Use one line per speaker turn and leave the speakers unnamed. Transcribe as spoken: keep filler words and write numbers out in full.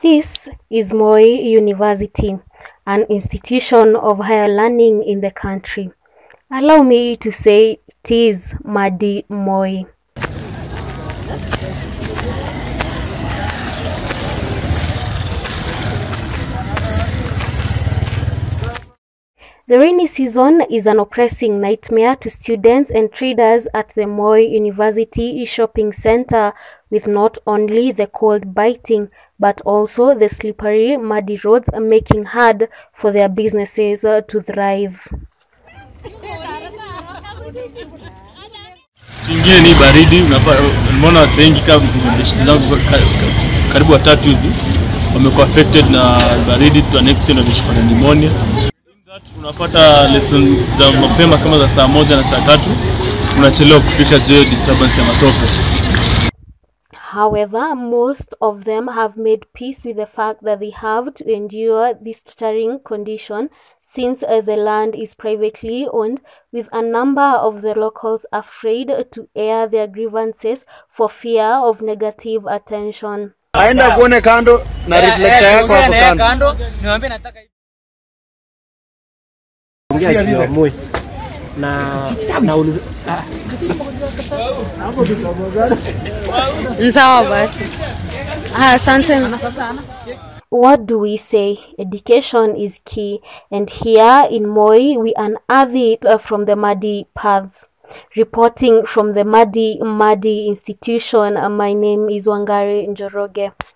This is Moi University, an institution of higher learning in the country. Allow me to say it is Madi Moi. The rainy season is an oppressing nightmare to students and traders at the Moi University Shopping Center, with not only the cold biting but also the slippery, muddy roads making hard for their businesses to thrive.
Kingine ni baridi, unaona wase wengi kama beshte zangu karibu watatu hivi wamekuwa affected na baridi to an extent wanashikwa na pneumonia. Unapata lesson za mapema kama za saa moja na saa tatu unachelewa kufika juu disturbance ya matope.
However, most of them have made peace with the fact that they have to endure this torturing condition since uh, the land is privately owned, with a number of the locals afraid to air their grievances for fear of negative attention.
Aenda kuone kando na reflector yako hapo kando.
Niwaambie nataka
ongea kidogo Moi na nauliza
Nsawa basi. Asante. What do we say? Education is key, and here in Moi we unearth it from the muddy paths. Reporting from the Madi Madi institution, my name is Wangari Njoroge.